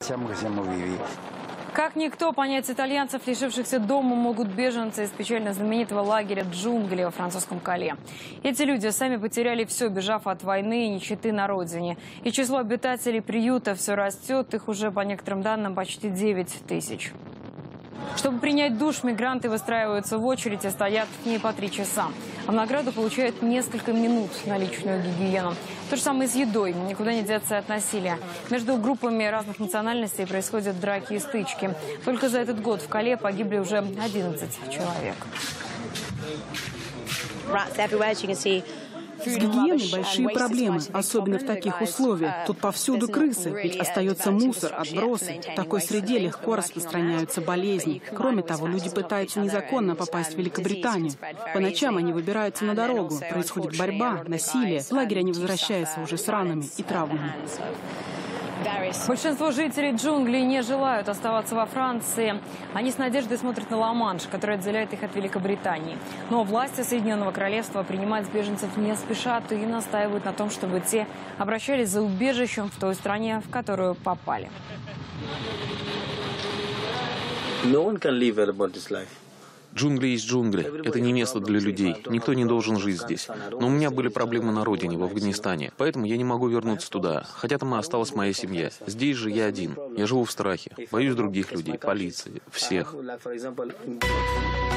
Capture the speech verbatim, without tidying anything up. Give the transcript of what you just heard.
Как никто, понять итальянцев, лишившихся дома, могут беженцы из печально знаменитого лагеря «Джунгли» во французском Кале. Эти люди сами потеряли все, бежав от войны и нищеты на родине. И число обитателей приюта все растет, их уже, по некоторым данным, почти девять тысяч. Чтобы принять душ, мигранты выстраиваются в очередь и стоят в ней по три часа. А в награду получают несколько минут на личную гигиену. То же самое и с едой. Никуда не деться от насилия. Между группами разных национальностей происходят драки и стычки. Только за этот год в Кале погибли уже одиннадцать человек. С гигиеной большие проблемы, особенно в таких условиях. Тут повсюду крысы, ведь остается мусор, отбросы. В такой среде легко распространяются болезни. Кроме того, люди пытаются незаконно попасть в Великобританию. По ночам они выбираются на дорогу, происходит борьба, насилие. В лагерь они возвращаются уже с ранами и травмами. Большинство жителей джунглей не желают оставаться во Франции. Они с надеждой смотрят на Ла-Манш, который отделяет их от Великобритании. Но власти Соединенного Королевства принимать беженцев не спешат и настаивают на том, чтобы те обращались за убежищем в той стране, в которую попали. Джунгли есть джунгли. Это не место для людей. Никто не должен жить здесь. Но у меня были проблемы на родине, в Афганистане. Поэтому я не могу вернуться туда. Хотя там и осталась моя семья. Здесь же я один. Я живу в страхе. Боюсь других людей, полиции, всех.